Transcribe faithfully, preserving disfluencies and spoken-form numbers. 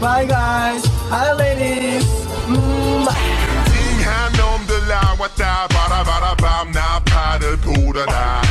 Bye guys. Hi ladies. Mm. ting hand om de la, what da, ba da ba da bam, na paddle to the night.